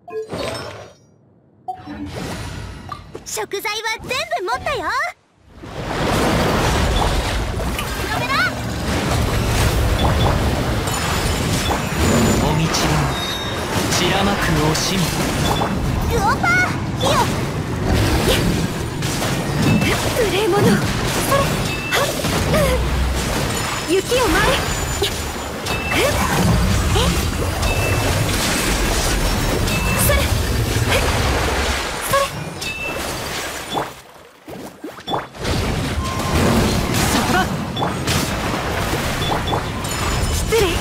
食材は全部持ったよ。黒部だ。 お道は散らまく惜しみ。 グオパー火よ。無礼者。それはっ、雪を舞え。それそこだ。 失礼。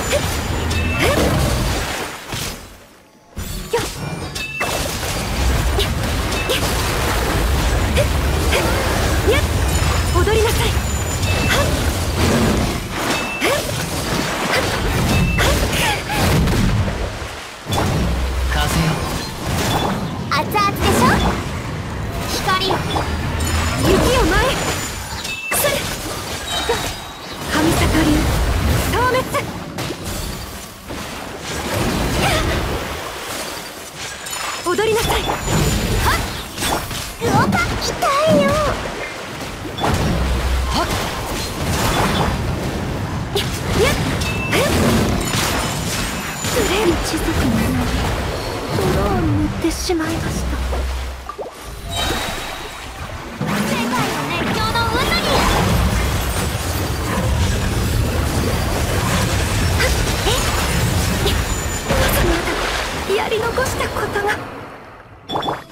よっ。やっ、踊りなさい。はっ。 風よ。 熱々でしょ。光。雪を舞え。それ。神坂流消滅。踊りなさい。はっ。グオパ痛いよ。 はっ。 やっ。プレーの地族の名に泥を塗ってしまいました。世界の熱狂の渦に。まだまだやり残したことが。